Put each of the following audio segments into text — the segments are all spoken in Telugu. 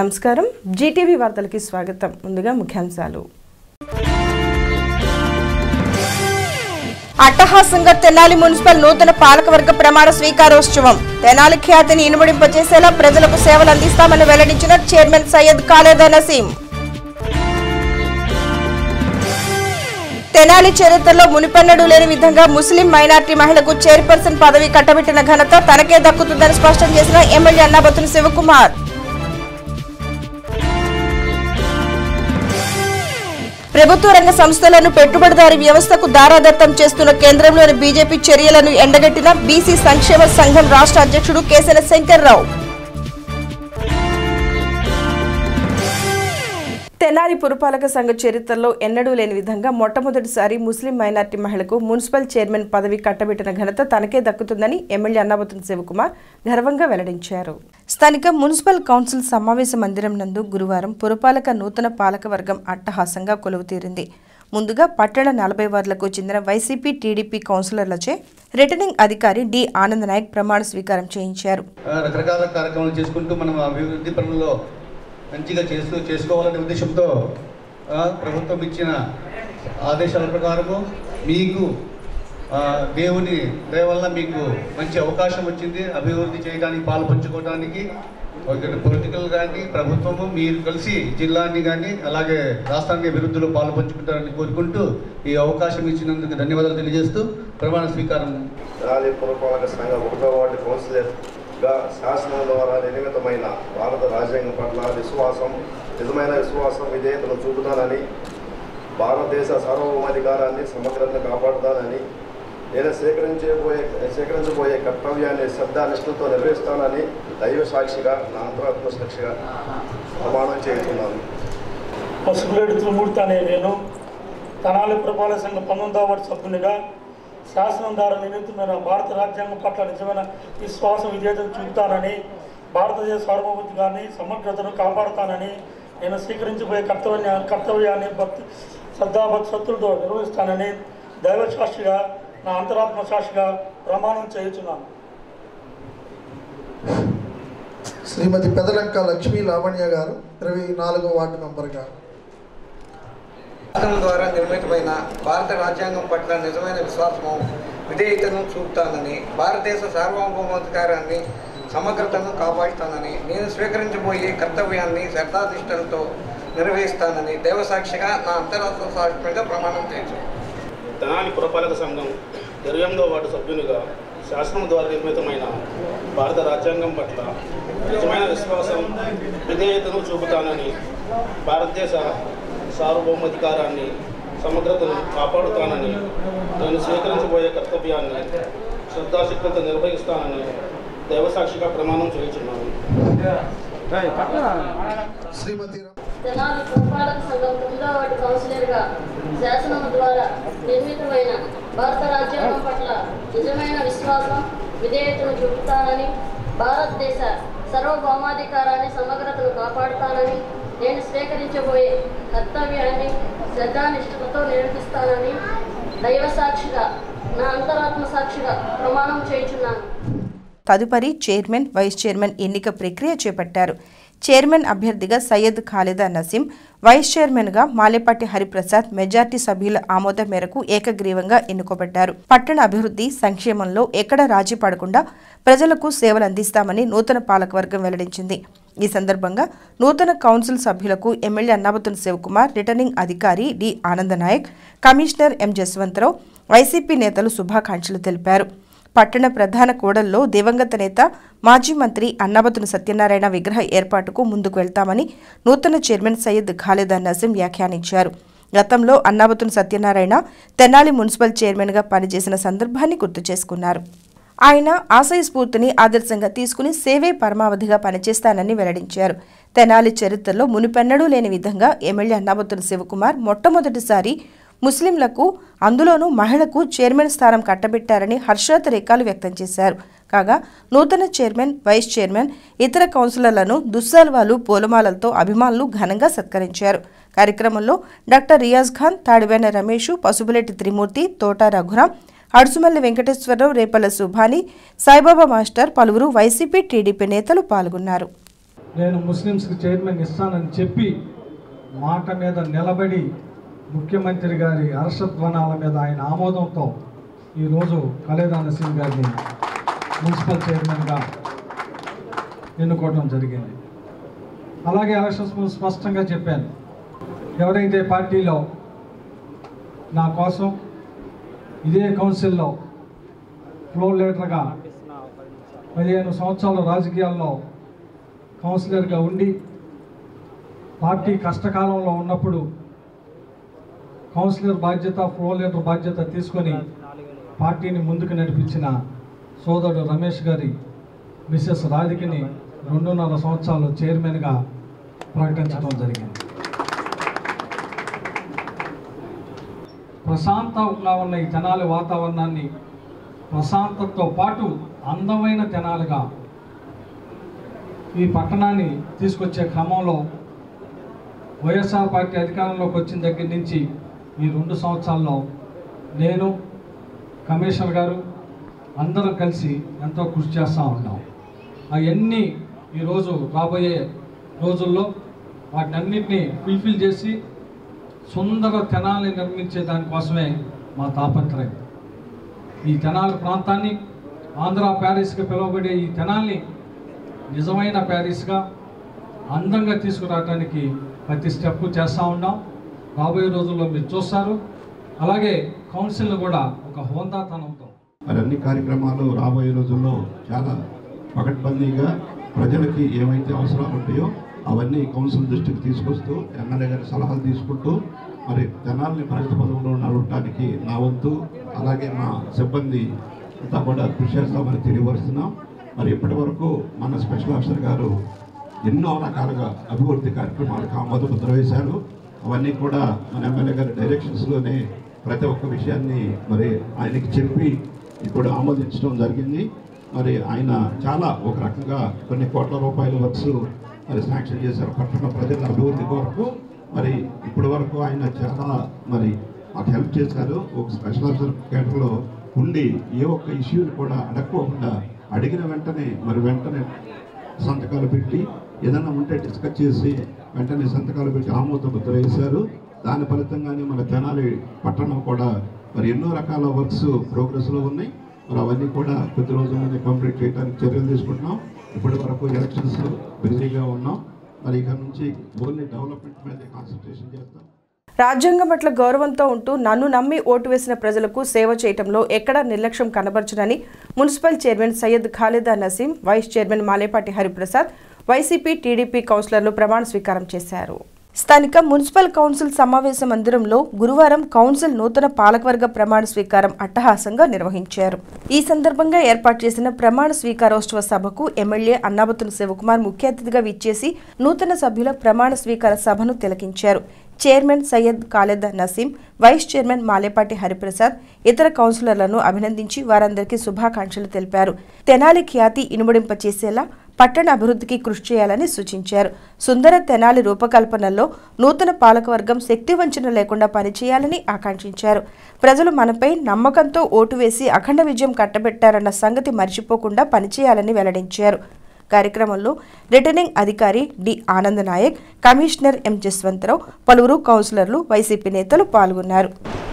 నమస్కారం జీటీవీ వార్తలకి స్వాగతం. ముందుగా ముఖ్యాంశాలు. అట్టహాసంగా తెనాలి మున్సిపల్ నూతన పాలకవర్గ ప్రమాణ స్వీకారోత్సవం. తెనాలి ఖ్యాతిని ఇనుమడింపజేసేలా ప్రజలకు సేవలు అందిస్తామని వెల్లడించిన చైర్మన్ సయ్యద్ ఖాలేద్ నసీం. తెనాలి చరిత్రలో మునిపెన్నడూ లేని విధంగా ముస్లిం మైనార్టీ మహిళకు చైర్పర్సన్ పదవి కట్టబెట్టిన ఘనత తనకే దక్కుతుందని స్పష్టం చేసిన ఎమ్మెల్యే అన్నాబత్తుని శివకుమార్. ప్రభుత్వ రంగ సంస్థలను పెట్టుబడిదారీ వ్యవస్థకు దారాదత్తం చేస్తున్న కేంద్రంలోని బీజేపీ చర్యలను ఎండగట్టిన బీసీ సంక్షేమ సంఘం రాష్ట్ర అధ్యక్షుడు కేసన శంకర్రావు. తెనాలి పురపాలక సంఘ చరిత్రలో ఎన్నడూ లేని విధంగా మొట్టమొదటిసారి ముస్లిం మైనార్టీ మహిళకు మున్సిపల్ చైర్మన్ పదవి కట్టబెట్టిన ఘనత తనకే దక్కుతుందని ఎమ్మెల్యే అన్నాబత్తుని శివకుమార్ గర్వంగా వెల్లడించారు. స్థానిక మున్సిపల్ కౌన్సిల్ సమావేశ మందిరం నందు గురువారం పురపాలక నూతన పాలకవర్గం అట్టహాసంగా కొలువుతీరింది. ముందుగా పట్టణ 40 వార్డులకు చెందిన వైసీపీ టీడీపీ కౌన్సిలర్లచే రిటర్నింగ్ అధికారి డి ఆనంద్ నాయక్ ప్రమాణ స్వీకారం చేయించారు. రకరకాల కార్యక్రమాలు చేసుకుంటూ మనం అభివృద్ధి పనుల్లో మంచిగా చేసుకోవాలనే ఉద్దేశంతో ప్రభుత్వం ఇచ్చిన ఆదేశాల ప్రకారము మీకు దేవుని దయ వల్ల మీకు మంచి అవకాశం వచ్చింది అభివృద్ధి చేయడానికి పాలు పంచుకోవడానికి. పొలిటికల్ కానీ ప్రభుత్వము మీరు కలిసి జిల్లాని కానీ అలాగే రాష్ట్రానికి అభివృద్ధిలో పాలు పంచుకుంటారని కోరుకుంటూ ఈ అవకాశం ఇచ్చినందుకు ధన్యవాదాలు తెలియజేస్తూ ప్రమాణ స్వీకారం. తెనాలి పురపాలక సంఘ 1వ వార్డు కౌన్సిలర్గా శాసనం ద్వారా నిర్మితమైన భారత రాజ్యాంగం పట్ల నిజమైన విశ్వాసం విధేయతను చూపుతానని, భారతదేశ సార్వభౌమాధికారాన్ని సమగ్రతను కాపాడుతానని, నేను స్వీకరించబోయే కర్తవ్యాన్ని శ్రద్ధానిష్ఠతో నిర్వహిస్తానని దైవ సాక్షిగా నా అంతరాత్మ సాక్షిగా ప్రమాణం చేస్తున్నాను. పసుపులేడు త్రిమూర్తి అనే నేను తెనాలి పురపాలక సంఘం 19వ వార్డు సభ్యునిగా శాసనం ద్వారా నిర్మితమైన భారత రాజ్యాంగం పట్ల నిజమైన విశ్వాసం విధేయతను చూపుతానని, భారతదేశ సార్వభౌమాధికారాన్ని సమగ్రతను కాపాడుతానని, నేను స్వీకరించబోయే కర్తవ్యాన్ని శ్రద్ధతో నిర్వహిస్తానని దైవ సాక్షిగా నా అంతరాత్మ సాక్షిగా ప్రమాణం చేయుచున్నాను. శ్రీమతి పెదలంక లక్ష్మీ లావణ్య గారు 24వ వార్డు మెంబర్ గారు. శాసనం ద్వారా నిర్మితమైన భారత రాజ్యాంగం పట్ల నిజమైన విశ్వాసము విధేయతను చూపుతానని, భారతదేశ సార్వభౌమాధికారాన్ని సమగ్రతను కాపాడుతానని, నేను స్వీకరించబోయే కర్తవ్యాన్ని శ్రద్ధానిష్టలతో నిర్వహిస్తానని దైవసాక్షిగా నా అంతరాత్మ సాక్షిగా ప్రమాణం చేయించాను. తెనాలి పురపాలక సంఘం 28వ వార్డు సభ్యునిగా శాసనం ద్వారా నిర్మితమైన భారత రాజ్యాంగం పట్ల నిజమైన విశ్వాసం విధేయతను చూపుతానని, భారతదేశ సార్వభౌమాధికారాన్ని సమగ్రతను కాపాడుతానని, నేను స్వీకరించబోయే కర్తవ్యాన్ని శ్రద్ధాశక్తితో నిర్వహిస్తానని దైవసాక్షిగా ప్రమాణం చేయించున్నాను. తెనాలి పురపాలక సంఘం 9వ వార్డు కౌన్సిలర్గా శాసనం ద్వారా నిర్మితమైన భారత రాజ్యాంగం పట్ల నిజమైన విశ్వాసం విధేయతను చూపుతానని, భారతదేశ సార్వభౌమాధికారాన్ని సమగ్రతను కాపాడుతానని, నేను స్వీకరించబోయే కర్తవ్యాన్ని శ్రద్ధానిష్ఠతో నిర్వహిస్తానని దైవ సాక్షిగా నా అంతరాత్మ సాక్షిగా ప్రమాణం చేయుచున్నాను. తదుపరి చైర్మన్, వైస్ చైర్మన్ ఎన్నిక ప్రక్రియ చేపట్టారు. చైర్మన్ అభ్యర్థిగా సయ్యద్ ఖాలేద్ నసీం, వైస్ చైర్మన్గా మాలేపాటి హరిప్రసాద్ మెజార్టీ సభ్యుల ఆమోదం మేరకు ఏకగ్రీవంగా ఎన్నుకోబడ్డారు. పట్టణ అభివృద్ధి సంక్షేమంలో ఎక్కడ రాజీ పడకుండా ప్రజలకు సేవలు అందిస్తామని నూతన పాలకవర్గం వెల్లడించింది. ఈ సందర్భంగా నూతన కౌన్సిల్ సభ్యులకు ఎమ్మెల్యే అన్నాబత్తుని శివకుమార్, రిటర్నింగ్ అధికారి D Anand Nayak, commissioner M Jaswantharao, YCP నేతలు శుభాకాంక్షలు తెలిపారు. పట్టణ ప్రధాన కూడల్లో దివంగత నేత మాజీ మంత్రి అన్నాబత్తుని సత్యనారాయణ విగ్రహ ఏర్పాటుకు ముందుకు వెళ్తామని నూతన చైర్మన్ సయ్యద్ ఖాలేద్ నసీం వ్యాఖ్యానించారు. గతంలో అన్నాబత్తుని సత్యనారాయణ తెనాలి మున్సిపల్ చైర్మన్గా పనిచేసిన సందర్భాన్ని గుర్తు చేసుకున్నారు. ఆయన ఆశయ స్ఫూర్తిని ఆదర్శంగా తీసుకుని సేవే పరమావధిగా పనిచేస్తానని వెల్లడించారు. తెనాలి చరిత్రలో మునిపెన్నడూ లేని విధంగా ఎమ్మెల్యే అన్నాబత్తుని శివకుమార్ మొట్టమొదటిసారి ముస్లింలకు, అందులోనూ మహిళకు చైర్మన్ స్థానం కట్టబెట్టారని హర్షాతిరేకాలు వ్యక్తం చేశారు. కాగా నూతన చైర్మన్, వైస్ చైర్మన్, ఇతర కౌన్సిలర్లను దుస్సాల్వాలు, పూలమాలలతో అభిమానులు ఘనంగా సత్కరించారు. కార్యక్రమంలో డాక్టర్ రియాజ్ ఖాన్, తాడివేన రమేష్, పసుపులేటి త్రిమూర్తి, తోట రఘురాం, అడుసుమల్లి వెంకటేశ్వరరావు, రేపల్ల సుభాని, సాయిబాబా మాస్టర్, పలువురు వైసీపీ, టీడీపీ నేతలు పాల్గొన్నారు. నేను ముస్లిమ్స్కి చైర్మన్ ఇస్తానని చెప్పి మాట మీద నిలబడి ముఖ్యమంత్రి గారి హర్షధ్వానాల మీద ఆయన ఆమోదంతో ఈరోజు ఖలేదా నసీం గారిని మున్సిపల్ చైర్మన్గా ఎన్నుకోవడం జరిగింది. అలాగే ఎలక్షన్స్ ముందు స్పష్టంగా చెప్పాను, ఎవరైతే పార్టీలో నా కోసం ఇదే కౌన్సిల్లో ఫ్లోర్ లీడర్గా 15 సంవత్సరాల రాజకీయాల్లో కౌన్సిలర్గా ఉండి పార్టీ కష్టకాలంలో ఉన్నప్పుడు కౌన్సిలర్ బాధ్యత, ఫ్లోర్ లీడర్ బాధ్యత తీసుకొని పార్టీని ముందుకు నడిపించిన సోదరుడు రమేష్ గారి మిసెస్ రాధికని 2.5 సంవత్సరాలు చైర్మన్గా ప్రకటించడం జరిగింది. ప్రశాంతంగా ఉన్న ఈ తెనాలి వాతావరణాన్ని ప్రశాంతతతో పాటు అందమైన తెనాలిగా ఈ పట్టణాన్ని తీసుకొచ్చే క్రమంలో వైఎస్ఆర్ పార్టీ అధికారంలోకి వచ్చిన దగ్గర నుంచి ఈ 2 సంవత్సరాల్లో నేను, కమిషనర్ గారు అందరం కలిసి ఎంతో కృషి చేస్తూ ఉన్నాం. అవన్నీ ఈరోజు రాబోయే రోజుల్లో వాటినన్నింటినీ ఫుల్ఫిల్ చేసి సుందర తెనాలిని నిర్మించే దానికోసమే మా తాపత్రయం. ఈ తెనాలి ప్రాంతాన్ని ఆంధ్ర ప్యారిస్గా పిలువబడే ఈ తెనాలిని నిజమైన ప్యారిస్గా అందంగా తీసుకురావడానికి ప్రతి స్టెప్ చేస్తూ ఉన్నాం. రాబోయే రోజుల్లో మీరు చూస్తారు. అలాగే కౌన్సిల్ను కూడా ఒక హోందాతనంతో మరి అన్ని కార్యక్రమాలు రాబోయే రోజుల్లో చాలా పకడ్బందీగా ప్రజలకి ఏమైతే అవసరాలు ఉంటాయో అవన్నీ కౌన్సిల్ దృష్టికి తీసుకొస్తూ ఎమ్మెల్యే గారి సలహాలు తీసుకుంటూ మరి జనాల్ని ప్రగతి పదవుల్లో నడవడానికి నా వంతు అలాగే మా సిబ్బంది అంతా కూడా కృషి చేస్తామని తెలియపరుస్తున్నాం. మరి ఇప్పటి వరకు మన స్పెషల్ ఆఫీసర్ గారు ఎన్నో రకాలుగా అభివృద్ధి కార్యక్రమాలకు ఆమోదముద్ర వేశారు. అవన్నీ కూడా మన ఎమ్మెల్యే గారి డైరెక్షన్స్లోనే ప్రతి ఒక్క విషయాన్ని మరి ఆయనకి చెప్పి ఇప్పుడు ఆమోదించడం జరిగింది. మరి ఆయన చాలా ఒక రకంగా కొన్ని కోట్ల రూపాయల వర్క్స్ మరి శాంక్షన్ చేశారు పట్టణ ప్రజల అభివృద్ధి కొరకు. మరి ఇప్పటి వరకు ఆయన చాలా మరి మాకు హెల్ప్ చేశారు. ఒక స్పెషల్ ఆఫీసర్ కేటర్లో ఉండి ఏ ఒక్క ఇష్యూని కూడా అడగకుండా అడిగిన వెంటనే సంతకాలు పెట్టి ఏదైనా ఉంటే డిస్కస్ చేసి వెంటనే సంతకాలు పెట్టి ఆమోద ముద్ర వేశారు. దాని ఫలితంగానే మన తెనాలి పట్టణం కూడా మరి ఎన్నో రకాల వర్క్స్ ప్రోగ్రెస్లో ఉన్నాయి. మరి అవన్నీ కూడా కొద్ది రోజుల్లోనే కంప్లీట్ చేయడానికి చర్యలు తీసుకుంటున్నాం. ఇప్పటి వరకు ఎలక్షన్స్ బిజీగా ఉన్నాం. మరి ఇక నుంచి ఓన్లీ డెవలప్మెంట్ మీద కాన్సన్ట్రేషన్ చేస్తాం. రాజ్యాంగం పట్ల గౌరవంతో ఉంటూ నన్ను నమ్మి ఓటు వేసిన ప్రజలకు సేవ చేయటంలో ఎక్కడా నిర్లక్ష్యం కనబరచనని municipal chairman Syed Khaleda Naseem, vice chairman Malepati Hariprasad, YCP, TDP కౌన్సిలర్లు ప్రమాణ స్వీకారం చేశారు. స్థానిక మున్సిపల్ కౌన్సిల్ సమావేశ మందిరంలో గురువారం కౌన్సిల్ నూతన పాలకవర్గ ప్రమాణ స్వీకారం అట్టహాసంగా నిర్వహించారు. ఈ సందర్భంగా ఏర్పాటు చేసిన ప్రమాణ స్వీకారోత్సవ సభకు ఎమ్మెల్యే అన్నాబతుని శివకుమార్ ముఖ్య అతిథిగా విచ్చేసి నూతన సభ్యుల ప్రమాణ స్వీకార సభను తిలకించారు. Chairman Syed Khaleda Naseem, vice chairman Malepati Hariprasad ఇతర కౌన్సిలర్లను అభినందించి వారందరికీ శుభాకాంక్షలు తెలిపారు. తెనాలి ఖ్యాతి ఇనుమడింపచేసేలా పట్టణ అభివృద్ధికి కృషి చేయాలని సూచించారు. సుందర తెనాలి రూపకల్పనలో నూతన పాలకవర్గం శక్తివంచన లేకుండా పనిచేయాలని ఆకాంక్షించారు. ప్రజలు మనపై నమ్మకంతో ఓటు వేసి అఖండ విజయం కట్టబెట్టారన్న సంగతి మర్చిపోకుండా పనిచేయాలని వెల్లడించారు. కార్యక్రమంలో రిటర్నింగ్ అధికారి D Anand Nayak, commissioner M Jaswantharao, పలువురు కౌన్సిలర్లు, వైసీపీ నేతలు పాల్గొన్నారు.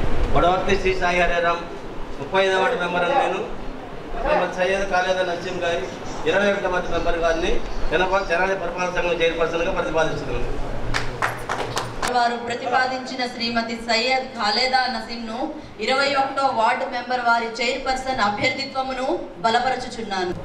సయ్యద్ ఖాలేదా నసీం గారి 21 మంది మెంబర్ గారిని తెనాలి పరిపాలన సంఘం చైర్పర్సన్గా ప్రతిపాదించుతున్నాను. వారు ప్రతిపాదించిన శ్రీమతి సయ్యద్ ఖాలేదా నసీంను 21వ వార్డు మెంబర్ వారి చైర్పర్సన్ అభ్యర్థిత్వమును బలపరచుచున్నాను.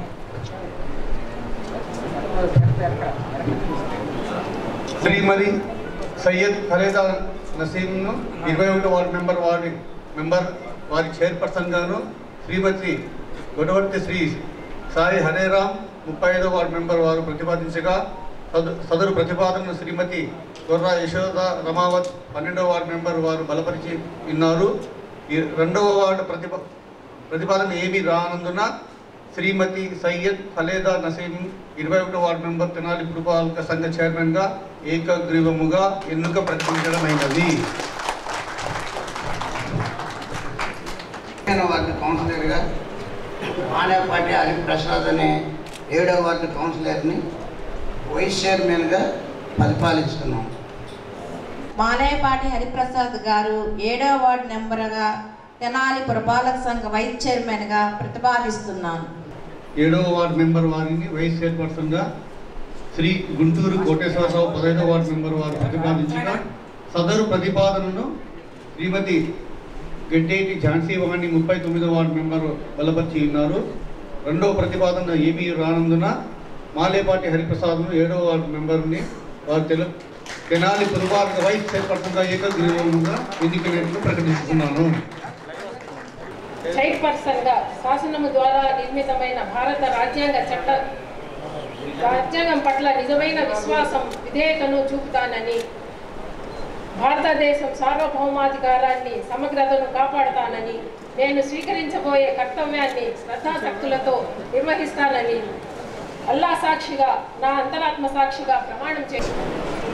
శ్రీమతి సయ్యద్ ఖాలేదా నసీంను 21వ వార్డు మెంబర్ వారి చైర్పర్సన్ గాను, శ్రీమతి గొడవర్తి శ్రీ సాయి హరేరామ్ 35వ వార్డు మెంబర్ వారు ప్రతిపాదించగా సదరు ప్రతిపాదనను శ్రీమతి గొర్రా యశోద రమావత్ 12వ వార్డు మెంబర్ వారు బలపరిచి ఉన్నారు. ఈ 2వ వార్డు ప్రతిపాదన ఏమీ రానందున శ్రీమతి సయ్యద్ ఖాలేదా నసీం 21వ వార్డు మెంబర్ తెనాలి పురపాలక సంఘ చైర్మన్గా ఏకగ్రీవముగా ఎన్నిక ప్రకటించడమైనది. వార్డు కౌన్సిలర్గా మాలేపాటి హరిప్రసాద్ అనే 7వ వార్డు కౌన్సిలర్ని వైస్ చైర్మన్గా పరిపాలిస్తున్నాం. మాలేపాటి హరిప్రసాద్ గారు 7వ వార్డు మెంబర్గా తెనాలి పురపాలక సంఘ వైస్ చైర్మన్గా ప్రతిపాదిస్తున్నాను. 7వ వార్డు మెంబర్ వారిని వైస్ చైర్పర్సన్గా శ్రీ గుంటూరు కోటేశ్వరరావు 15వ వార్డు మెంబర్ వారు ప్రతిపాదించగా సదరు ప్రతిపాదనను శ్రీమతి గెడ్డేటి ఝాన్సీ వాణి 39వ వార్డు మెంబర్ బలపరిచి ఉన్నారు. రెండవ ప్రతిపాదన ఏమీ రానందున మాలేపాటి హరిప్రసాద్ను 7వ వార్డు మెంబర్ని వారు తెనాలి పురపాలక వైస్ చైర్పర్సన్గా ఏకగ్రీవంగా ఎన్నికైనట్లు ప్రకటిస్తున్నాను. చైర్పర్సన్గా శాసనము ద్వారా నిర్మితమైన భారత రాజ్యాంగం పట్ల నిజమైన విశ్వాసం విధేయతను చూపుతానని, భారతదేశం సార్వభౌమాధికారాన్ని సమగ్రతను కాపాడుతానని, నేను స్వీకరించబోయే కర్తవ్యాన్ని శ్రద్ధాశక్తులతో నిర్వహిస్తానని అల్లా సాక్షిగా నా అంతరాత్మ సాక్షిగా ప్రమాణం చేస్తున్నాను.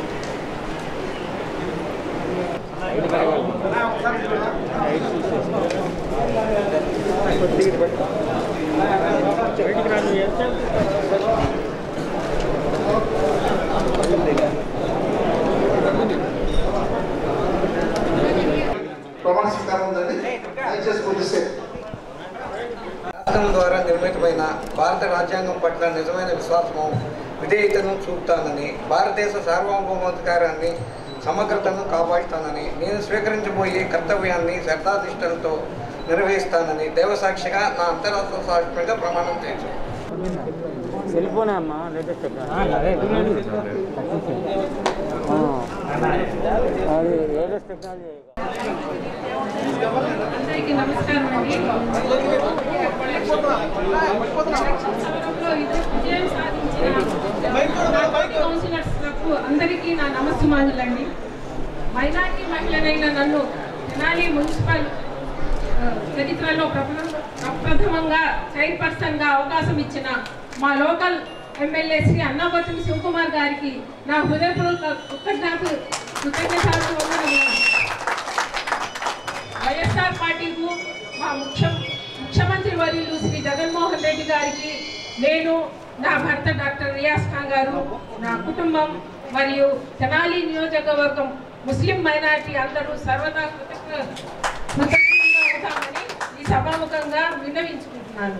ప్రమాణ స్వీకారం ఉందండి. దయచేసి కొద్దిసేపు. రాష్ట్రం ద్వారా నిర్మితమైన భారత రాజ్యాంగం పట్ల నిజమైన విశ్వాసము విధేయతను చూపుతానని, భారతదేశ సార్వభౌమాధికారాన్ని సమగ్రతను కాపాడుతానని, నేను స్వీకరించబోయే కర్తవ్యాన్ని శ్రద్ధానిష్టలతో నిర్వహిస్తానని దైవసాక్షిగా నా అంతరాత్మ సాక్షిగా ప్రమాణం చేశాను. సెల్ఫోనే అమ్మా లేటెస్ట్ టెక్నాలజీ. అందరికీ నమస్కారం అండి. విజయం సాధించిన కౌన్సిలర్స్లకు అందరికీ నా నమస్సుమాంజలండి. మైనార్టీ మహిళనైన నన్ను తెనాలి మున్సిపల్ చరిత్రలో ప్రప్రథమంగా చైర్పర్సన్గా అవకాశం ఇచ్చిన మా లోకల్ ఎమ్మెల్యే శ్రీ అన్నాబత్తుని శివకుమార్ గారికి నా హృదయపూర్వక కృతజ్ఞతలు. వైఎస్ఆర్ పార్టీకు మా ముఖ్యమంత్రి వర్యులు శ్రీ జగన్మోహన్ రెడ్డి గారికి నేను, నా భర్త డాక్టర్ రియాజ్ ఖాన్ గారు, నా కుటుంబం మరియు తెనాలి నియోజకవర్గం ముస్లిం మైనారిటీ అందరూ సర్వదా కృతజ్ఞంగా ఉంటామని ఈ సభాముఖంగా విన్నవించుకుంటున్నాను.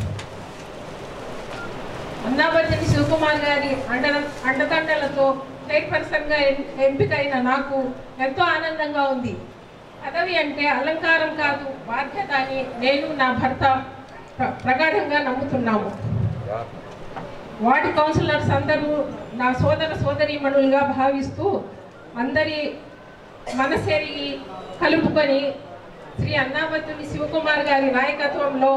అన్నాబత్తుని శివకుమార్ గారి అండదండలతో చైర్పర్సన్గా ఎంపికైన నాకు ఎంతో ఆనందంగా ఉంది. పదవి అంటే అలంకారం కాదు, బాధ్యత అని నేను, నా భర్త ప్రగాఢంగా నమ్ముతున్నాము. వార్డు కౌన్సిలర్స్ అందరూ నా సోదరీమణులుగా భావిస్తూ అందరి మనసెరిగి కలుపుకొని శ్రీ అన్నాబత్తుని శివకుమార్ గారి నాయకత్వంలో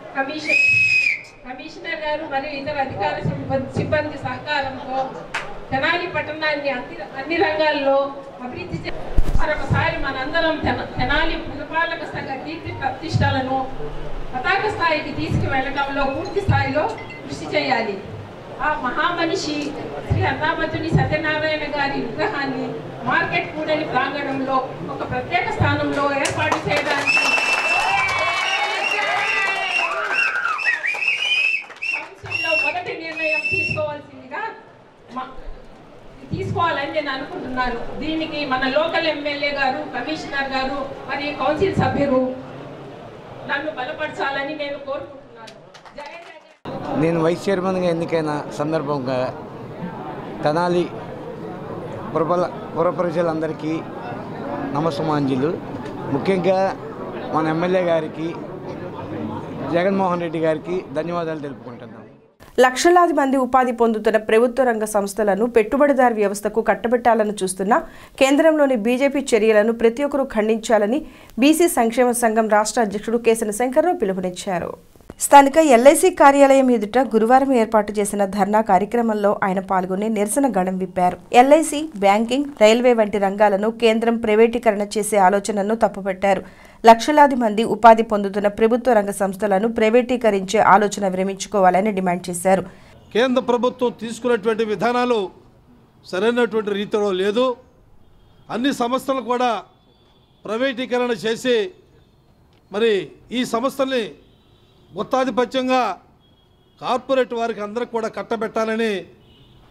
కమిషనర్ గారు మరియు ఇతర అధికార సిబ్బంది సహకారంతో తెనాలి పట్టణాన్ని అన్ని రంగాల్లో అభివృద్ధి మరొకసారి మనందరం తెనాలి పురపాలక సంఘ కీర్తి ప్రతిష్టలను పతాక స్థాయికి తీసుకువెళ్లడంలో పూర్తి స్థాయిలో కృషి చేయాలి. ఆ మహామనిషి శ్రీ అన్నాబత్తుని సత్యనారాయణ గారి విగ్రహాన్ని మార్కెట్ కూడలి ప్రాంగణంలో ఒక ప్రత్యేక స్థానంలో ఏర్పాటు చేయడానికి కౌన్సిల్లో మొదటి నిర్ణయం తీసుకోవాలని నేను అనుకుంటున్నాను. దీనికి మన లోకల్ ఎమ్మెల్యే గారు, కమిషనర్ గారు మరియు కౌన్సిల్ సభ్యులు నన్ను బలపరచాలని నేను కోరుకుంటున్నాను. నేను వైస్ చైర్మన్గా ఎన్నికైన సందర్భంగా తెనాలి పుర ప్రజలందరికీ నమస్సుమాంజలు. ముఖ్యంగా మన ఎమ్మెల్యే గారికి, జగన్మోహన్ రెడ్డి గారికి ధన్యవాదాలు తెలుపుకుంటున్నాను. లక్షలాది మంది ఉపాధి పొందుతున్న ప్రభుత్వ రంగ సంస్థలను పెట్టుబడిదారు వ్యవస్థకు కట్టబెట్టాలని చూస్తున్న కేంద్రంలోని బీజేపీ చర్యలను ప్రతి ఒక్కరూ ఖండించాలని బీసీ సంక్షేమ సంఘం రాష్ట్ర అధ్యక్షుడు కేసన శంకర్రావు పిలుపునిచ్చారు. స్థానిక ఎల్ఐసి కార్యాలయం ఎదుట గురువారం ఏర్పాటు చేసిన ధర్నా కార్యక్రమంలో ఆయన పాల్గొని నిరసన గళం విప్పారు. ఎల్ఐసి, బ్యాంకింగ్, రైల్వే వంటి రంగాలను కేంద్రం ప్రైవేటీకరణ చేసే ఆలోచనను తప్పుపట్టారు. లక్షలాది మంది ఉపాధి పొందుతున్న ప్రభుత్వ రంగ సంస్థలను ప్రైవేటీకరించే ఆలోచన విరమించుకోవాలని డిమాండ్ చేశారు. కేంద్ర ప్రభుత్వం తీసుకున్నటువంటి విధానాలు సరైనటువంటి రీతిలో లేదు. అన్ని సంస్థలు కూడా ప్రైవేటీకరణ చేసి మరి ఈ సంస్థల్ని గుత్తాధిపత్యంగా కార్పొరేట్ వారికి అందరికి కూడా కట్టబెట్టాలని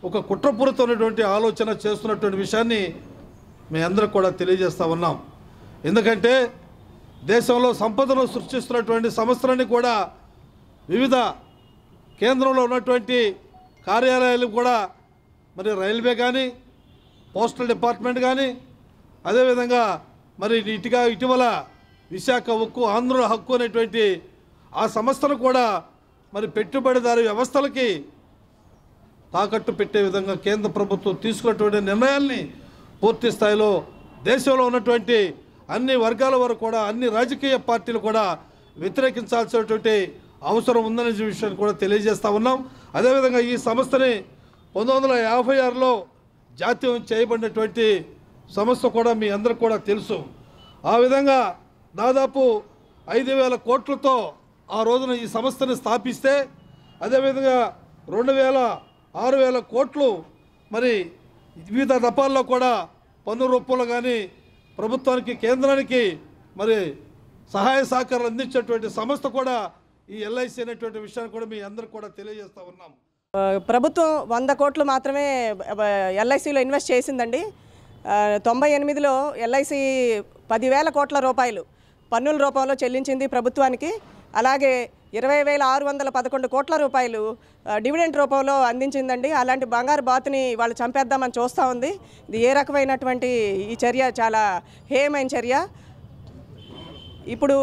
ఒక కుట్రపూరితమైనటువంటి ఆలోచన చేస్తున్నటువంటి విషయాన్ని మీ అందరికి కూడా తెలియజేస్తూ ఉన్నాం. ఎందుకంటే దేశంలో సంపదను సృష్టిస్తున్నటువంటి సంస్థలన్నీ కూడా వివిధ కేంద్రంలో ఉన్నటువంటి కార్యాలయాలు కూడా మరి రైల్వే కానీ, పోస్టల్ డిపార్ట్మెంట్ కానీ, అదేవిధంగా మరి ఇటీవల విశాఖ ఉక్కు, ఆంధ్రుల హక్కు అనేటువంటి ఆ సంస్థలు కూడా మరి పెట్టుబడిదారు వ్యవస్థలకి తాకట్టు పెట్టే విధంగా కేంద్ర ప్రభుత్వం తీసుకున్నటువంటి నిర్ణయాల్ని పూర్తి స్థాయిలో దేశంలో ఉన్నటువంటి అన్ని వర్గాల వరకు కూడా, అన్ని రాజకీయ పార్టీలు కూడా వ్యతిరేకించాల్సినటువంటి అవసరం ఉందనే విషయాన్ని కూడా తెలియజేస్తూ ఉన్నాం. అదేవిధంగా ఈ సంస్థని 1956లో జాతీయం చేయబడినటువంటి సంస్థ కూడా మీ అందరికి కూడా తెలుసు. ఆ విధంగా దాదాపు 5,000 కోట్లతో ఆ రోజున ఈ సంస్థని స్థాపిస్తే, అదేవిధంగా 6,000 కోట్లు మరి వివిధ దఫాల్లో కూడా పన్ను రూపంలో కానీ ప్రభుత్వానికి, కేంద్రానికి మరి సహాయ సహకారాలు అందించేటువంటి సంస్థ కూడా ఈ ఎల్ఐసి అనేటువంటి విషయాన్ని కూడా మీ అందరికి కూడా తెలియజేస్తూ ఉన్నాం. ప్రభుత్వం 100 కోట్లు మాత్రమే ఎల్ఐసిలో ఇన్వెస్ట్ చేసిందండి. 98లో ఎల్ఐసి 10,000 కోట్ల రూపాయలు పన్నుల రూపంలో చెల్లించింది ప్రభుత్వానికి. అలాగే 20,611 కోట్ల రూపాయలు డివిడెంట్ రూపంలో అందించిందండి. అలాంటి బంగారు బాతుని వాళ్ళు చంపేద్దామని చూస్తూ ఉంది. ఇది ఏ రకమైనటువంటి ఈ చర్య చాలా హేయమైన చర్య. ఇప్పుడు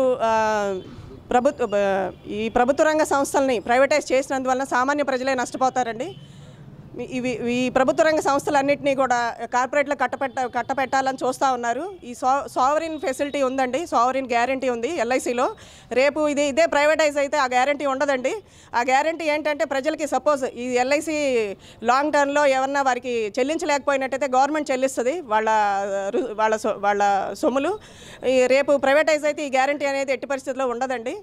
ఈ ప్రభుత్వ రంగ సంస్థల్ని ప్రైవేటైజ్ చేసినందువలన సామాన్య ప్రజలే నష్టపోతారండి. ఈ ప్రభుత్వ రంగ సంస్థలన్నింటినీ కూడా కార్పొరేట్లో కట్టపెట్టాలని చూస్తూ ఉన్నారు. ఈ సావరిన్ ఫెసిలిటీ ఉందండి, సావరిన్ గ్యారంటీ ఉంది ఎల్ఐసిలో. రేపు ఇదే ప్రైవేటైజ్ అయితే ఆ గ్యారంటీ ఉండదండి. ఆ గ్యారంటీ ఏంటంటే ప్రజలకి సపోజ్ ఈ ఎల్ఐసి లాంగ్ టర్మ్లో ఏమన్నా వారికి చెల్లించలేకపోయినట్టయితే గవర్నమెంట్ చెల్లిస్తుంది వాళ్ళ సొమ్ములు. రేపు ప్రైవేటైజ్ అయితే ఈ గ్యారంటీ అనేది ఎట్టి పరిస్థితుల్లో ఉండదండి.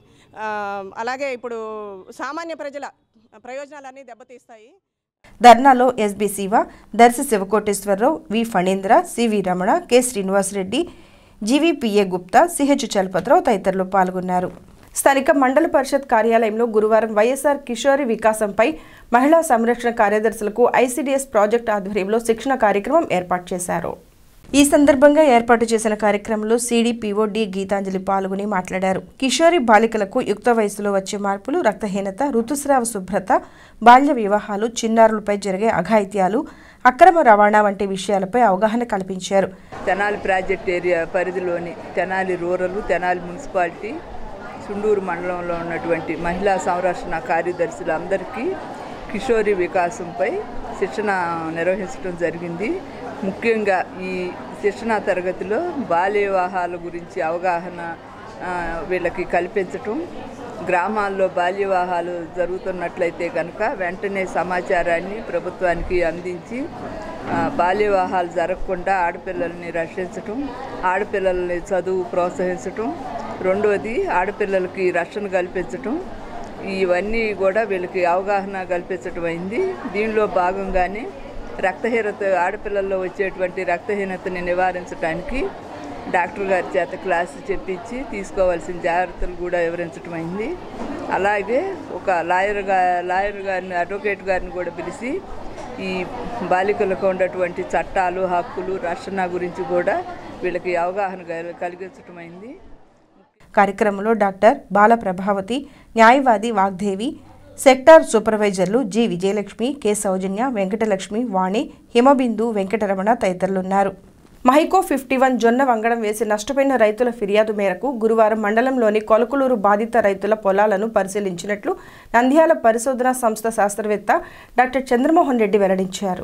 అలాగే ఇప్పుడు సామాన్య ప్రజల ప్రయోజనాలన్నీ దెబ్బతీస్తాయి. ధర్నాలో SB Siva, Darsi Sivakoteswararao, V Phanindra, CV Ramana, K Srinivasareddy, GVPA Gupta, CH Chalapathirao తదితరులు పాల్గొన్నారు. స్థానిక మండల పరిషత్ కార్యాలయంలో గురువారం వైఎస్ఆర్ కిషోరి వికాసంపై మహిళా సంరక్షణ కార్యదర్శులకు ఐసిడిఎస్ ప్రాజెక్టు ఆధ్వర్యంలో శిక్షణ కార్యక్రమం ఏర్పాటు చేశారు. ఈ సందర్భంగా ఏర్పాటు చేసిన కార్యక్రమంలో సిడిపిఓ డి గీతాంజలి పాల్గొని మాట్లాడారు. కిషోరి బాలికలకు యుక్త వయసులో వచ్చే మార్పులు, రక్తహీనత, ఋతుస్రావ శుభ్రత, బాల్య వివాహాలు, చిన్నారులపై జరిగే అఘాయిత్యాలు, అక్రమ రవాణా వంటి విషయాలపై అవగాహన కల్పించారు. తెనాలి ప్రాజెక్ట్ ఏరియా పరిధిలోని తెనాలి రూరల్, తెనాలి మున్సిపాలిటీ, చుండూరు మండలంలో ఉన్నటువంటి మహిళా సంరక్షణ కార్యదర్శులందరికీ కిషోరి వికాసంపై శిక్షణ నిర్వహించడం జరిగింది. ముఖ్యంగా ఈ శిక్షణా తరగతిలో బాల్య వివాహాల గురించి అవగాహన వీళ్ళకి కల్పించటం, గ్రామాల్లో బాల్య వివాహాలు జరుగుతున్నట్లయితే కనుక వెంటనే సమాచారాన్ని ప్రభుత్వానికి అందించి బాల్య వివాహాలు జరగకుండా ఆడపిల్లల్ని రక్షించటం, ఆడపిల్లల్ని చదువు ప్రోత్సహించటం, రెండవది ఆడపిల్లలకి రక్షణ కల్పించటం, ఇవన్నీ కూడా వీళ్ళకి అవగాహన కల్పించటం అయింది. దీనిలో భాగంగానే రక్తహీనత, ఆడపిల్లల్లో వచ్చేటువంటి రక్తహీనతని నివారించడానికి డాక్టర్ గారి చేత క్లాసు చెప్పించి తీసుకోవాల్సిన జాగ్రత్తలు కూడా వివరించడం అయింది. అలాగే ఒక లాయర్ గారిని, అడ్వకేట్ గారిని కూడా పిలిచి ఈ బాలికలకు ఉన్నటువంటి చట్టాలు, హక్కులు, రక్షణ గురించి కూడా వీళ్ళకి అవగాహన కలిగించడం అయింది. కార్యక్రమంలో డాక్టర్ బాల ప్రభావతి, న్యాయవాది వాగ్దేవి, సెక్టార్ సూపర్వైజర్లు జి విజయలక్ష్మి, కె సౌజన్య, వెంకటలక్ష్మి, వాణి, హిమబిందు, వెంకటరమణ తదితరులున్నారు. మహికో 51 జొన్న వంగడం వేసి నష్టపోయిన రైతుల ఫిర్యాదు మేరకు గురువారం మండలంలోని కొలకులూరు బాధిత రైతుల పొలాలను పరిశీలించినట్లు నంద్యాల పరిశోధనా సంస్థ శాస్త్రవేత్త డాక్టర్ చంద్రమోహన్ రెడ్డి వెల్లడించారు.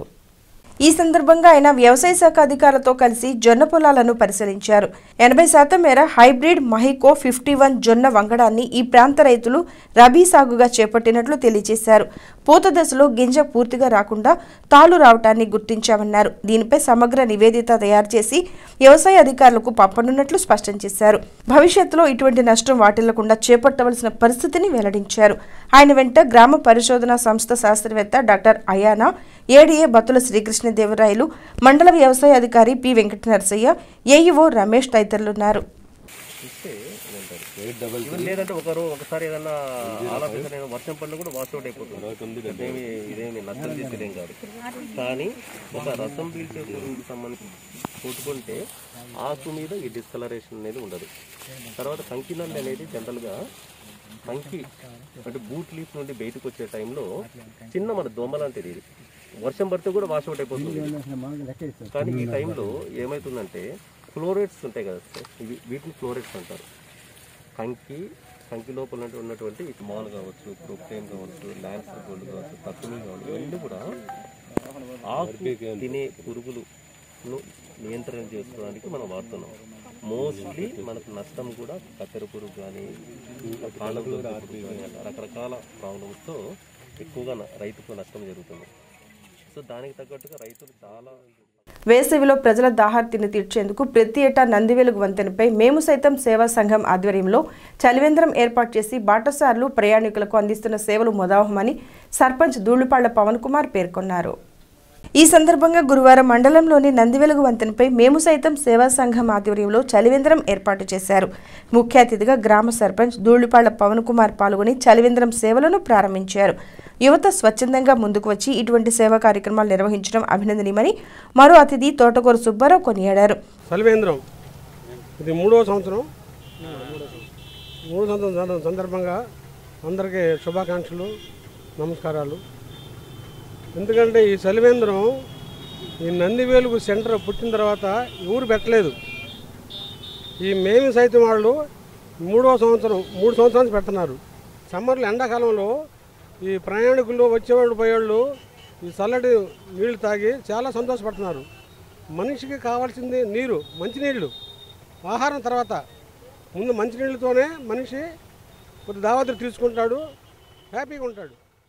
ఈ సందర్భంగా ఆయన వ్యవసాయ శాఖ అధికారులతో కలిసి జొన్న పొలాలను పరిశీలించారు. 80% మేర హైబ్రిడ్ మహికో 51 జొన్న వంగడాన్ని ఈ ప్రాంత రైతులు రబీ సాగుగా చేపట్టినట్లు తెలియజేశారు. పూత దశలో గింజ పూర్తిగా రాకుండా తాళ్లు రావటాన్ని గుర్తించామన్నారు. దీనిపై సమగ్ర నివేదిక తయారు చేసి వ్యవసాయ అధికారులకు పంపనున్నట్లు స్పష్టం చేశారు. భవిష్యత్తులో ఇటువంటి నష్టం వాటిల్లకుండా చేపట్టవలసిన పరిస్థితిని వెల్లడించారు. ఆయన వెంట గ్రామ పరిశోధనా సంస్థ శాస్త్రవేత్త డాక్టర్ అయానా, ఏడీఏ బత్తుల శ్రీకృష్ణదేవరాయలు, మండల వ్యవసాయ అధికారి పి వెంకట నరసయ్య, ఏఈఓ రమేష్ తదితరులున్నారు. లేదంటే ఒకసారి ఏదన్నా ఆలోచన నేను వర్షం పడిన కూడా వాష్అవుట్ అయిపోతుంది. ఇదేమి నష్టం చేసేదేం కాదు. కానీ ఒక రసం పీల్చే పురుగుకి సంబంధించి కొట్టుకుంటే ఆకు మీద ఈ డిస్కలరేషన్ అనేది ఉండదు. తర్వాత కంకినల్లి అనేది జనరల్గా కంకి అంటే బూట్ లీఫ్ నుండి బయటకు వచ్చే టైంలో చిన్న మన దోమ లాంటిది, ఇది వర్షం పడితే కూడా వాష్అవుట్ అయిపోతుంది. కానీ ఈ టైంలో ఏమవుతుందంటే ఫ్లోరైడ్స్ ఉంటాయి కదా సార్, వీటిని ఫ్లోరైడ్స్ అంటారు. కంకి లోపల ఉన్నటువంటి మాల్ కావచ్చు, ప్రొక్టైన్ కావచ్చు, ల్యాన్సర్ గోల్డ్ కావచ్చు, తక్కువ కావచ్చు, ఇవన్నీ కూడా ఆకు తినే పురుగులను నియంత్రణ చేసుకోవడానికి మనం వాడుతున్నాం. మోస్ట్లీ మనకు నష్టం కూడా కత్తెర పురుగు కానీ కాళ్ళ పురుగు కానీ రకరకాల ప్రాబ్లమ్స్తో ఎక్కువగా రైతుకు నష్టం జరుగుతుంది. సో దానికి తగ్గట్టుగా రైతులు చాలా వేసవిలో ప్రజల దాహార్తిని తీర్చేందుకు ప్రతి ఏటా నందివెలుగు వంతెనపై మేము సైతం సేవా సంఘం ఆధ్వర్యంలో చలివేంద్రం ఏర్పాటు చేసి బాటసార్లు ప్రయాణికులకు అందిస్తున్న సేవలు మొదలవమని సర్పంచ్ ధూళిపాళ్ల పవన్ కుమార్ పేర్కొన్నారు. ఈ సందర్భంగా గురువారం మండలంలోని నందివెలుగు వంతెనపై మేము సైతం సేవా సంఘం ఆధ్వర్యంలో చలివేంద్రం ఏర్పాటు చేశారు. ముఖ్య అతిథిగా గ్రామ సర్పంచ్ ధూళిపాళ్ల పవన్ కుమార్ పాల్గొని చలివేంద్రం సేవలను ప్రారంభించారు. యువత స్వచ్ఛందంగా ముందుకు వచ్చి ఇటువంటి సేవా కార్యక్రమాలు నిర్వహించడం అభినందనీయమని మరో అతిథి తోటకూర సుబ్బారావు కొనియాడారు. చలివేంద్రం ఇది మూడో సంవత్సరం సందర్భంగా అందరికీ శుభాకాంక్షలు, నమస్కారాలు. ఎందుకంటే ఈ చలివేంద్రం ఈ నందివేలుగు సెంటర్ పుట్టిన తర్వాత ఊరు పెట్టలేదు. ఈ మేము సైతం వాళ్ళు 3వ సంవత్సరం 3 సంవత్సరాలు పెడుతున్నారు. సమ్మర్లో ఎండాకాలంలో ఈ ప్రయాణికులు వచ్చేవాళ్ళు పోయేవాళ్ళు ఈ చల్లటి నీళ్లు తాగి చాలా సంతోషపడుతున్నారు. మనిషికి కావాల్సింది నీరు, మంచినీళ్ళు, ఆహారం తర్వాత ముందు మంచినీళ్ళతోనే మనిషి కొద్ది దావతులు తీసుకుంటాడు, హ్యాపీగా ఉంటాడు.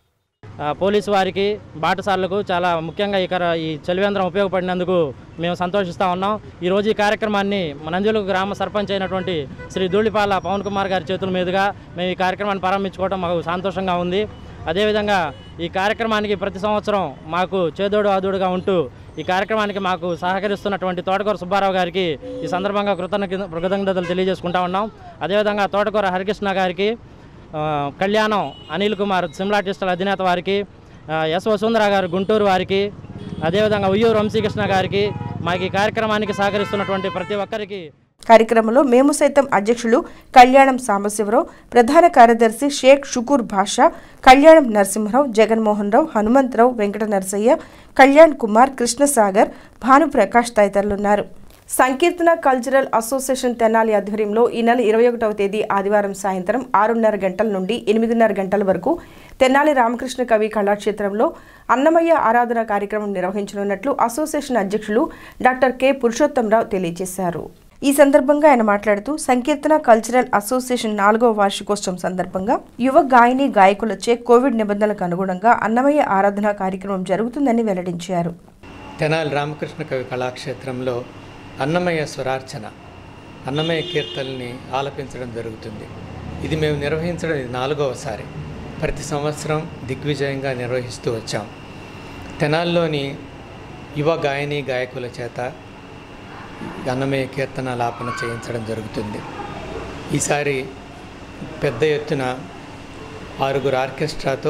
పోలీసు వారికి, బాటసార్లకు చాలా ముఖ్యంగా ఈ చలివేంద్రం ఉపయోగపడినందుకు మేము సంతోషిస్తూ ఉన్నాం. ఈరోజు ఈ కార్యక్రమాన్ని నందివెలుగు గ్రామ సర్పంచ్ అయినటువంటి శ్రీ ధూళిపాళ్ల పవన్ కుమార్ గారి చేతుల మీదుగా మేము ఈ కార్యక్రమాన్ని ప్రారంభించుకోవడం మాకు సంతోషంగా ఉంది. అదేవిధంగా ఈ కార్యక్రమానికి ప్రతి సంవత్సరం మాకు చేదోడు ఆదోడుగా ఉంటూ ఈ కార్యక్రమానికి మాకు సహకరిస్తున్నటువంటి తోటకూర సుబ్బారావు గారికి ఈ సందర్భంగా కృతజ్ఞతలు తెలియజేసుకుంటా ఉన్నాం. అదేవిధంగా తోటకూర హరికృష్ణ గారికి, కళ్యాణం అనిల్ కుమార్ సిమ్లా డిజిటల్ అధినేత వారికి, ఎస్ వసుంధర గారు గుంటూరు వారికి, అదేవిధంగా ఉయ్యూరు వంశీకృష్ణ గారికి, మాకు ఈ కార్యక్రమానికి సహకరిస్తున్నటువంటి ప్రతి ఒక్కరికి. కార్యక్రమంలో మేము సైతం అధ్యక్షులు కళ్యాణం సాంబశివరావు, ప్రధాన కార్యదర్శి షేక్ షుకూర్ భాషా, కళ్యాణం నరసింహరావు, జగన్మోహన్ రావు, హనుమంతరావు, వెంకట నరసయ్య, కళ్యాణ్ కుమార్, కృష్ణసాగర్, భానుప్రకాష్ తదితరులున్నారు. సంకీర్తన కల్చరల్ అసోసియేషన్ తెనాలి ఆధ్వర్యంలో ఈ నెల 21వ తేదీ ఆదివారం సాయంత్రం 6:30 గంటల నుండి 8:30 గంటల వరకు తెనాలి రామకృష్ణ కవి కళాక్షేత్రంలో అన్నమయ్య ఆరాధన కార్యక్రమం నిర్వహించనున్నట్లు అసోసియేషన్ అధ్యక్షులు డాక్టర్ కె పురుషోత్తంరావు తెలియజేశారు. ఈ సందర్భంగా ఆయన మాట్లాడుతూ సంకీర్తన కల్చరల్ అసోసియేషన్ 4వ వార్షికోత్సవం సందర్భంగా యువ గాయని గాయకులచే కోవిడ్ నిబంధనలకు అనుగుణంగా అన్నమయ్య ఆరాధన కార్యక్రమం జరుగుతుందని వెల్లడించారు. తెనాలి రామకృష్ణ కవి కళాక్షేత్రంలో అన్నమయ్య స్వరార్చన, అన్నమయ్య కీర్తనల్ని ఆలపించడం జరుగుతుంది. ఇది మేము నిర్వహించడం ఇది 4వసారి. ప్రతి సంవత్సరం దిగ్విజయంగా నిర్వహిస్తూ వచ్చాం. తెనాల్లోని యువ గాయని గాయకుల చేత అన్నమయ్య కీర్తనాలాపన చేయించడం జరుగుతుంది. ఈసారి పెద్ద ఎత్తున 6 ఆర్కెస్ట్రాతో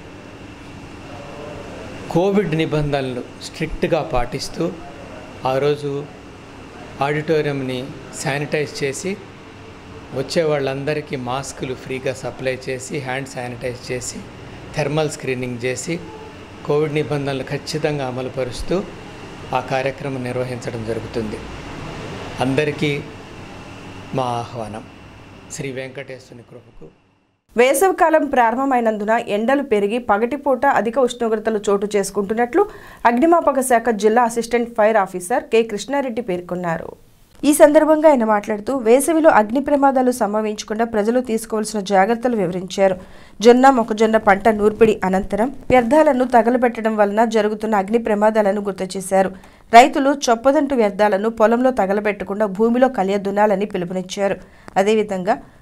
కోవిడ్ నిబంధనలు స్ట్రిక్ట్గా పాటిస్తూ ఆ రోజు ఆడిటోరియంని శానిటైజ్ చేసి వచ్చే వాళ్ళందరికీ మాస్కులు ఫ్రీగా సప్లై చేసి, హ్యాండ్ శానిటైజ్ చేసి, థర్మల్ స్క్రీనింగ్ చేసి కోవిడ్ నిబంధనలు ఖచ్చితంగా అమలుపరుస్తూ ఆ కార్యక్రమం నిర్వహించడం జరుగుతుంది. అందరికీ మా ఆహ్వానం. శ్రీ వెంకటేశ్వరుని కృపకు. వేసవికాలం ప్రారంభమైనందున ఎండలు పెరిగి పగటిపూట అధిక ఉష్ణోగ్రతలు చోటు చేసుకుంటున్నట్లు అగ్నిమాపక శాఖ జిల్లా assistant fire officer K Krishna Reddy పేర్కొన్నారు. ఈ సందర్భంగా ఆయన మాట్లాడుతూ వేసవిలో అగ్ని ప్రమాదాలు సంభవించకుండా ప్రజలు తీసుకోవాల్సిన జాగ్రత్తలు వివరించారు. జొన్న, మొక్కజొన్న పంట నూర్పిడి అనంతరం వ్యర్థాలను తగలబెట్టడం వలన జరుగుతున్న అగ్ని ప్రమాదాలను గుర్తు చేశారు. రైతులు చొప్పదంటు వ్యర్థాలను పొలంలో తగలబెట్టకుండా భూమిలో కలియదున్నాలని పిలుపునిచ్చారు. అదేవిధంగా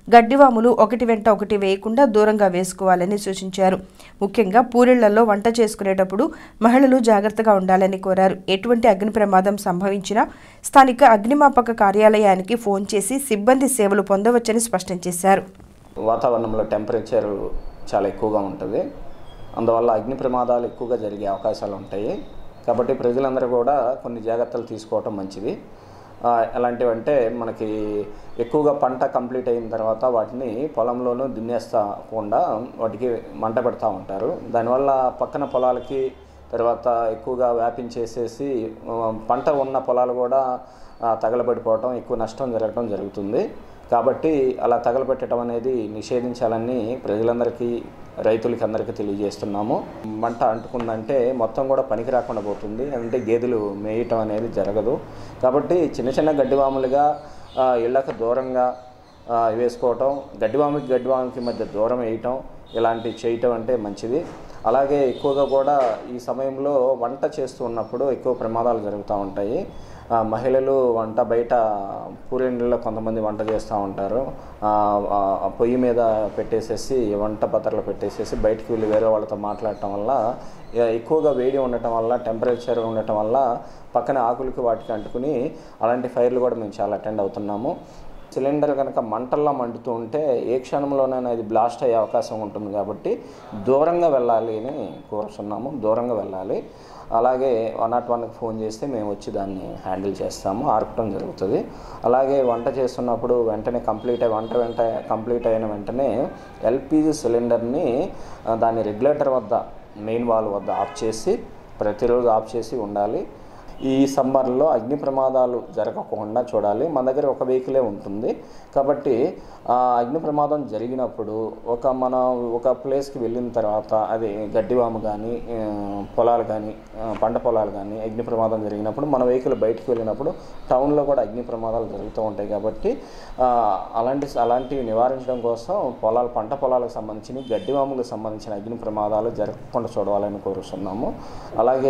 గడ్డివాములు ఒకటి వెంట ఒకటి వేయకుండా దూరంగా వేసుకోవాలని సూచించారు. ముఖ్యంగా పూరిళ్లలో వంట చేసుకునేటప్పుడు మహిళలు జాగ్రత్తగా ఉండాలని కోరారు. ఎటువంటి అగ్ని ప్రమాదం సంభవించినా స్థానిక అగ్నిమాపక కార్యాలయానికి ఫోన్ చేసి సిబ్బంది సేవలు పొందవచ్చని స్పష్టం చేశారు. వాతావరణంలో టెంపరేచర్ చాలా ఎక్కువగా ఉంటుంది, అందువల్ల అగ్ని ప్రమాదాలు ఎక్కువగా జరిగే అవకాశాలు ఉంటాయి. కాబట్టి ప్రజలందరూ కూడా కొన్ని జాగ్రత్తలు తీసుకోవటం మంచిది. ఎలాంటివంటే మనకి ఎక్కువగా పంట కంప్లీట్ అయిన తర్వాత వాటిని పొలంలోనూ దున్నేస్తకుండా వాటికి మంట పెడతా ఉంటారు. దానివల్ల పక్కన పొలాలకి తర్వాత ఎక్కువగా వ్యాపించేసేసి పంట ఉన్న పొలాలు కూడా తగలబడిపోవటం, ఎక్కువ నష్టం జరగటం జరుగుతుంది. కాబట్టి అలా తగలబెట్టడం అనేది నిషేధించాలని ప్రజలందరికీ రైతులకి అందరికీ తెలియజేస్తున్నాము. మంట అంటుకుందంటే మొత్తం కూడా పనికి రాకుండా పోతుంది, అంటే గేదెలు మేయటం అనేది జరగదు. కాబట్టి చిన్న చిన్న గడ్డివాములుగా ఇళ్ళకు దూరంగా వేసుకోవటం, గడ్డివాముకి మధ్య దూరం వేయటం, ఇలాంటివి చేయటం అంటే మంచిది. అలాగే ఎక్కువగా కూడా ఈ సమయంలో వంట చేస్తూ ఉన్నప్పుడు ఎక్కువ ప్రమాదాలు జరుగుతూ ఉంటాయి. మహిళలు వంట బయట పూరేళ్ళలో కొంతమంది వంట చేస్తూ ఉంటారు. పొయ్యి మీద పెట్టేసేసి వంట పత్రలు పెట్టేసేసి బయటికి వెళ్ళి వేరే వాళ్ళతో మాట్లాడటం వల్ల ఎక్కువగా వేడి ఉండటం వల్ల, టెంపరేచర్ ఉండటం వల్ల పక్కన ఆకులకి వాటికి అంటుకుని అలాంటి ఫైర్లు కూడా మేము చాలా అటెండ్ అవుతున్నాము. సిలిండర్ కనుక మంటల్లో మండుతూ ఉంటే ఏ క్షణంలోనైనా ఇది బ్లాస్ట్ అయ్యే అవకాశం ఉంటుంది. కాబట్టి దూరంగా వెళ్ళాలి అని కోరుతున్నాము, దూరంగా వెళ్ళాలి. అలాగే 101కి ఫోన్ చేస్తే మేము వచ్చి దాన్ని హ్యాండిల్ చేస్తాము, ఆర్పడం జరుగుతుంది. అలాగే వంట చేస్తున్నప్పుడు వెంటనే వంట కంప్లీట్ అయిన వెంటనే ఎల్పిజి సిలిండర్ని దాని రెగ్యులేటర్ వద్ద, మెయిన్ వాల్ వద్ద ఆఫ్ చేసి ప్రతిరోజు ఆఫ్ చేసి ఉండాలి. ఈ సమ్మర్లో అగ్ని ప్రమాదాలు జరగకుండా చూడాలి. మన దగ్గర ఒక వెహికలే ఉంటుంది కాబట్టి అగ్ని ప్రమాదం జరిగినప్పుడు మనం ఒక ప్లేస్కి వెళ్ళిన తర్వాత అది గడ్డివాము కానీ పొలాలు కానీ పంట పొలాలు కానీ అగ్ని ప్రమాదం జరిగినప్పుడు మన వెహికల్ బయటికి వెళ్ళినప్పుడు టౌన్లో కూడా అగ్ని ప్రమాదాలు జరుగుతూ ఉంటాయి. కాబట్టి అలాంటివి నివారించడం కోసం పంట పొలాలకు సంబంధించిన గడ్డివాములకు సంబంధించిన అగ్ని ప్రమాదాలు జరగకుండా చూడాలని కోరుతున్నాము. అలాగే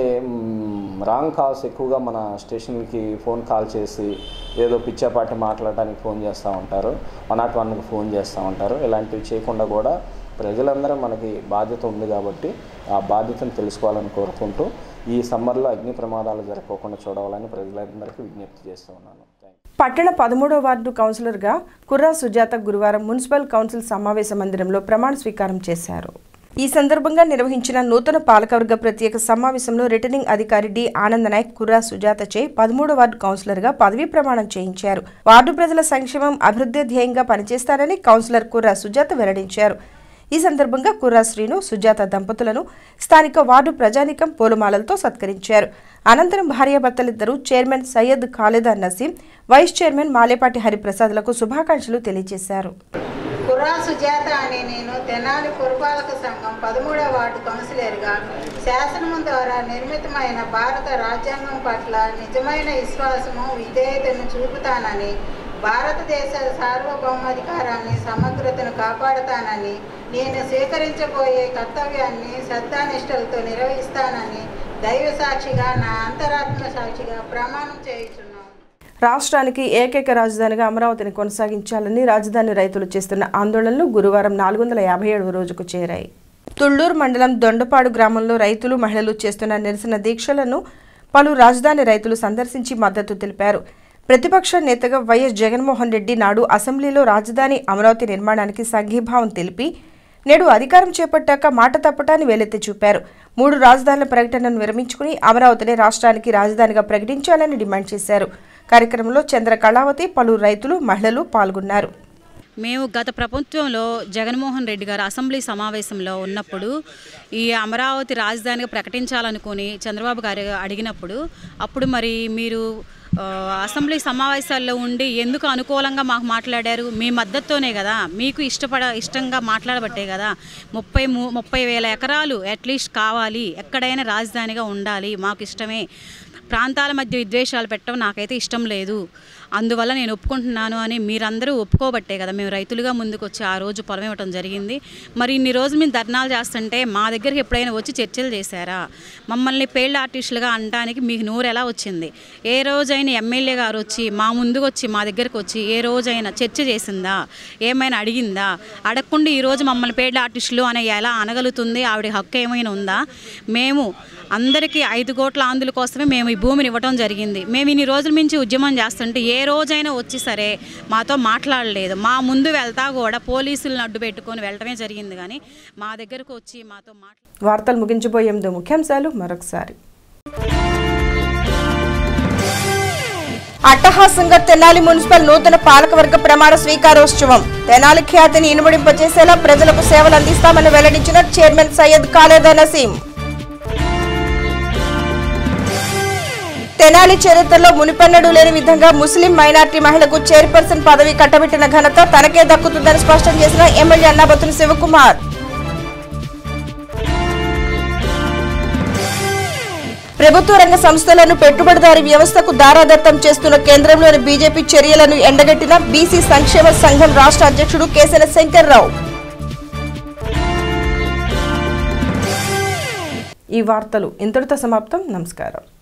రాంగ్ కాల్స్ ఎక్కువగా మన స్టేషన్కి ఫోన్ కాల్ చేసి ఏదో పిచ్చాపాటి మాట్లాడడానికి ఫోన్ చేస్తూ ఉంటారు, 101కి ఫోన్ చేస్తూ ఉంటారు. ఇలాంటివి చేయకుండా కూడా ప్రజలందరూ మనకి బాధ్యత ఉంది కాబట్టి ఆ బాధ్యతను తెలుసుకోవాలని కోరుకుంటూ ఈ సమ్మర్లో అగ్ని ప్రమాదాలు జరగకుండా చూడాలని ప్రజలందరికీ విజ్ఞప్తి చేస్తూ ఉన్నాను. పట్టణ 13వ వార్డు కౌన్సిలర్గా కుర్రా సుజాత గురువారం మున్సిపల్ కౌన్సిల్ సమావేశ మందిరంలో ప్రమాణ స్వీకారం చేశారు. ఈ సందర్భంగా నిర్వహించిన నూతన పాలకవర్గ ప్రత్యేక సమావేశంలో రిటర్నింగ్ అధికారి డి ఆనంద్ నాయక్ కుర్రా సుజాతచే 13వ వార్డు కౌన్సిలర్గా పదవీ ప్రమాణం చేయించారు. వార్డు ప్రజల సంక్షేమం, అభివృద్ధి ధ్యేయంగా పనిచేస్తారని కౌన్సిలర్ కుర్రా సుజాత వెల్లడించారు. ఈ సందర్భంగా కుర్రా శ్రీను, సుజాత దంపతులను స్థానిక వార్డు ప్రజానీకం పూలమాలలతో సత్కరించారు. అనంతరం భార్యాభర్తలిద్దరూ chairman Syed Khaleda Naseem, vice chairman Malepati హరిప్రసాద్లకు శుభాకాంక్షలు తెలియజేశారు. కుర్రా సుజాత అనే నేను తెనాలి పురపాలక సంఘం 13వ వార్డు కౌన్సిలర్గా శాసనం ద్వారా నిర్మితమైన భారత రాజ్యాంగం పట్ల నిజమైన విశ్వాసము, విధేయతను చూపుతానని, భారతదేశ సార్వభౌమాధికారాన్ని, సమగ్రతను కాపాడుతానని, నేను స్వీకరించబోయే కర్తవ్యాన్ని శ్రద్ధానిష్టలతో నిర్వహిస్తానని దైవ సాక్షిగా, నా అంతరాత్మ సాక్షిగా ప్రమాణం చేయుచున్నాను. రాష్ట్రానికి ఏకైక రాజధానిగా అమరావతిని కొనసాగించాలని రాజధాని రైతులు చేస్తున్న ఆందోళనలు గురువారం 457వ రోజుకు చేరాయి. తుళ్లూరు మండలం దొండపాడు గ్రామంలో రైతులు, మహిళలు చేస్తున్న నిరసన దీక్షలను పలు రాజధాని రైతులు సందర్శించి మద్దతు తెలిపారు. ప్రతిపక్ష నేతగా వైఎస్ జగన్మోహన్ రెడ్డి నాడు అసెంబ్లీలో రాజధాని అమరావతి నిర్మాణానికి సంఘీభావం తెలిపి నేడు అధికారం చేపట్టాక మాట తప్పటాన్ని వేలెత్తి చూపారు. 3 రాజధానుల ప్రకటనను విరమించుకుని అమరావతిని రాష్ట్రానికి రాజధానిగా ప్రకటించాలని డిమాండ్ చేశారు. కార్యక్రమంలో చంద్ర కళావతి, పలువురు రైతులు, మహిళలు పాల్గొన్నారు. మేము గత ప్రభుత్వంలో జగన్మోహన్ రెడ్డి గారు అసెంబ్లీ సమావేశంలో ఉన్నప్పుడు ఈ అమరావతి రాజధానిగా ప్రకటించాలనుకుని చంద్రబాబు గారు అడిగినప్పుడు అప్పుడు మరి మీరు అసెంబ్లీ సమావేశాల్లో ఉండి ఎందుకు అనుకూలంగా మాకు మాట్లాడారు? మీ మద్దతుతోనే కదా, మీకు ఇష్టంగా మాట్లాడబట్టే కదా. 30,000 ఎకరాలు అట్లీస్ట్ కావాలి, ఎక్కడైనా రాజధానిగా ఉండాలి, మాకు ఇష్టమే ప్రాంతాల మధ్య విద్వేషాలు పెట్టడం నాకైతే ఇష్టం లేదు. అందువల్ల నేను ఒప్పుకుంటున్నాను అని మీరందరూ ఒప్పుకోబట్టే కదా మేము రైతులుగా ముందుకు వచ్చి ఆ రోజు పొలం ఇవ్వడం జరిగింది. మరి ఇన్ని రోజులు మేము ధర్నాలు చేస్తుంటే మా దగ్గరికి ఎప్పుడైనా వచ్చి చర్చలు చేశారా? మమ్మల్ని పెయిల్డ్ ఆర్టిస్టులుగా అనడానికి మీకు నోరు ఎలా వచ్చింది? ఏ రోజైనా ఎమ్మెల్యే గారు వచ్చి మా ముందుకు వచ్చి మా దగ్గరకు వచ్చి ఏ రోజైనా చర్చ చేసిందా? ఏమైనా అడిగిందా? అడగకుండా ఈరోజు మమ్మల్ని పెయిల్డ్ ఆర్టిస్టులు అని ఎలా అనగలుగుతుంది? ఆవిడ హక్కు ఏమైనా ఉందా? మేము అందరికీ 5 కోట్ల ఆంధ్రుల కోసమే మేము ఈ భూమిని ఇవ్వడం జరిగింది. మేము ఇన్ని రోజుల నుంచి ఉద్యమం చేస్తుంటే ఏ రోజైనా వచ్చి సరే మాతో మాట్లాడలేదు. మా ముందు వెళ్తా కూడా పోలీసులను అడ్డు పెట్టుకొని వెళ్ళటమే జరిగింది కానీ మా దగ్గరకు వచ్చి మాతో వార్తలు ముగించబోయే ముందు ముఖ్యాంశాలు మరొకసారి. అట్టహాసంగా తెనాలి మున్సిపల్ నూతన పాలకవర్గ ప్రమాణ స్వీకారోత్సవం. తెనాలి ఖ్యాతిని ఇనుమడింపజేసేలా ప్రజలకు సేవలు అందిస్తామని వెల్లడించిన చైర్మన్ సయ్యద్ ఖాలేదా నసీం. తెనాలి చరిత్రలో మునిపెన్నడూ లేని విధంగా ముస్లిం మైనార్టీ మహిళకు చైర్పర్సన్ పదవి కట్టబెట్టిన ఘనత తనకే దక్కుతుందని స్పష్టం చేసిన ఎమ్మెల్యే అన్నాబత్తుని శివకుమార్. ప్రభుత్వ రంగ సంస్థలను పెట్టుబడిదారీ వ్యవస్థకు దారాదత్తం చేస్తున్న కేంద్రంలోని బీజేపీ చర్యలను ఎండగట్టిన బీసీ సంక్షేమ సంఘం రాష్ట్ర అధ్యక్షుడు కేసన శంకర్రావు. ఈ వార్తలు ఇంతటితో సమాప్తం. నమస్కారం.